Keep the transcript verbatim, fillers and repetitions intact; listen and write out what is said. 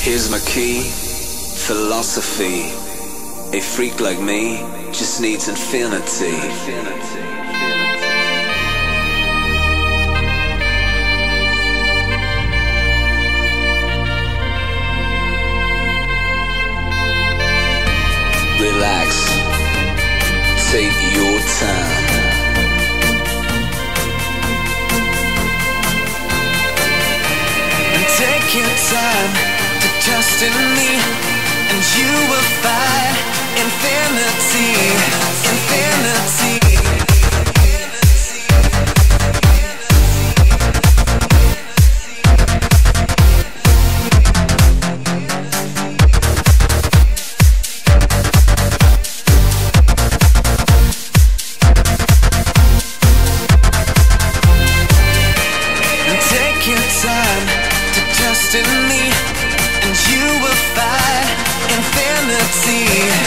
Here's my key, philosophy. A freak like me just needs infinity. Relax, take your time. And take your time to trust in me, and you will find infinity, infinity. Take your time to trust in me, and you will find infinity.